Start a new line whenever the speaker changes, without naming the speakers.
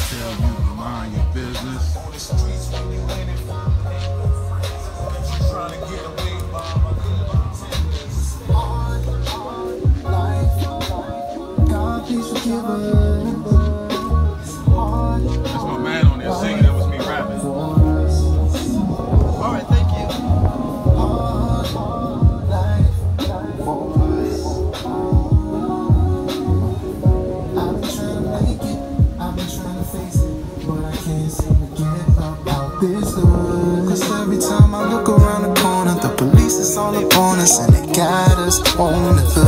tell you to mind your business. That's my man on there singing. That was me rapping.
All right, thank you. I've been trying to make it, I've been trying to face it, but I can't seem to get up out this hood. Cause every time I look around the corner, the police is all up on us and they got us on the hood.